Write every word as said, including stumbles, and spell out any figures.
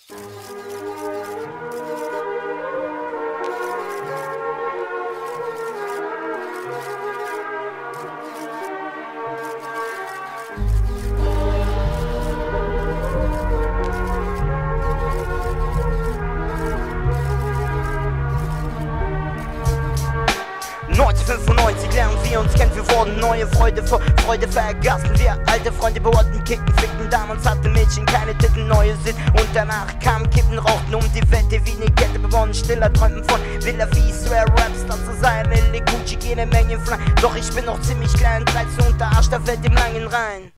neunzehnhundertfünfundneunzig lernen wir uns kennen, wir wurden neue Freude vor Freude vergaßen. Wir alte Freunde beurten, kicken, ficken, damals hatte Mädchen keine Titten, neue sind. Und danach kamen Kippen, rauchten um die Wette wie eine Kette begonnen, stiller Träumen von Villa wie Swear Rapstar zu sein. L Gucci, jede Menge Fly, doch ich bin noch ziemlich klein, dreizehn unter Arsch, da fällt im langen Rhein.